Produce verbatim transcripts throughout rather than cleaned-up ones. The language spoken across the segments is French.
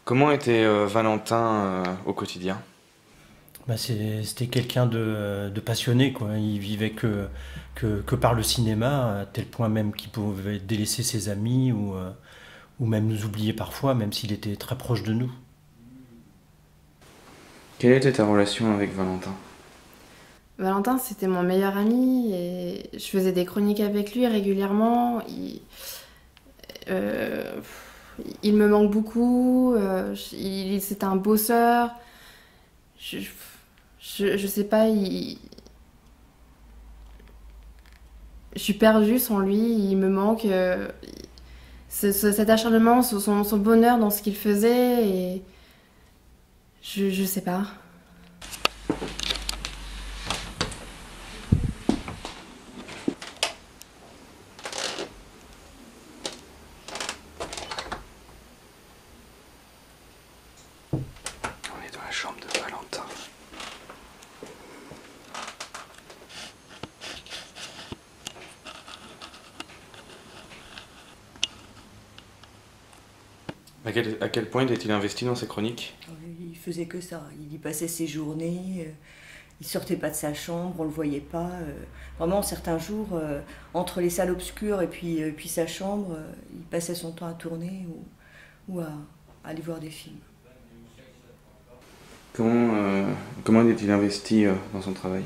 Comment était euh, Valentin euh, au quotidien? Bah, c'est- c'était quelqu'un de, de passionné, quoi. Il vivait que, que, que par le cinéma, à tel point même qu'il pouvait délaisser ses amis ou, euh, ou même nous oublier parfois, même s'il était très proche de nous. Quelle était ta relation avec Valentin? Valentin, c'était mon meilleur ami et je faisais des chroniques avec lui régulièrement. Il, euh, il me manque beaucoup. Euh, il, c'est un bosseur. Je, je, je sais pas, il, je suis perdue sans lui. Il me manque euh, ce- ce- cet acharnement, son, son bonheur dans ce qu'il faisait. Et je, je sais pas. On est dans la chambre de Valentin. À quel, à quel point est-il investi dans ses chroniques? Il faisait que ça. Il y passait ses journées. euh, Il sortait pas de sa chambre, on le voyait pas. euh, Vraiment, certains jours, euh, entre les salles obscures et puis, euh, puis sa chambre, euh, il passait son temps à tourner ou, ou à, à aller voir des films. Comment, euh, comment est-il investi euh, dans son travail?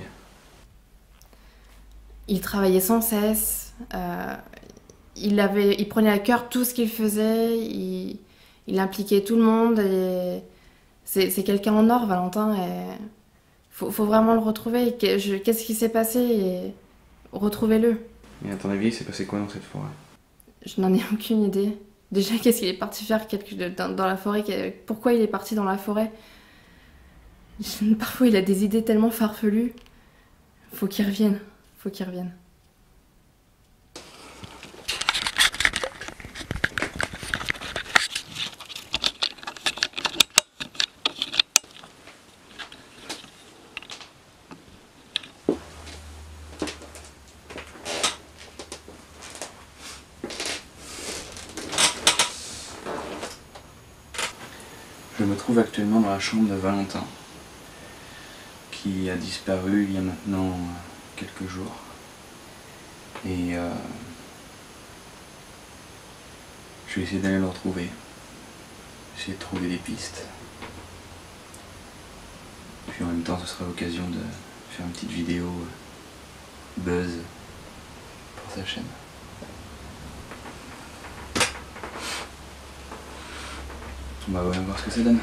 Il travaillait sans cesse. euh, il, avait, il prenait à cœur tout ce qu'il faisait. Il, il impliquait tout le monde. Et c'est, c'est quelqu'un en or, Valentin. Il faut, faut vraiment le retrouver. Que- je- Qu'est-ce qui s'est passé et retrouvez-le. Et à ton avis, il s'est passé quoi dans cette forêt? Je n'en ai aucune idée. Déjà, qu'est-ce qu'il est parti faire quelque- dans, dans la forêt? que- Pourquoi il est parti dans la forêt? Je- Parfois, il a des idées tellement farfelues. Faut qu'il revienne. Faut qu'il revienne. Je me trouve actuellement dans la chambre de Valentin, qui a disparu il y a maintenant euh, quelques jours. Et euh, je vais essayer d'aller le retrouver, essayer de trouver des pistes. Puis en même temps, ce sera l'occasion de faire une petite vidéo euh, buzz pour sa chaîne. On va voir ce que ça donne.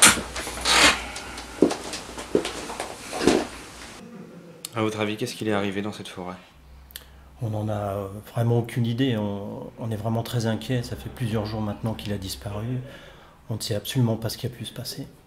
À votre avis, qu'est-ce qu'il est arrivé dans cette forêt? On n'en a vraiment aucune idée. On, on est vraiment très inquiet. Ça fait plusieurs jours maintenant qu'il a disparu. On ne sait absolument pas ce qui a pu se passer.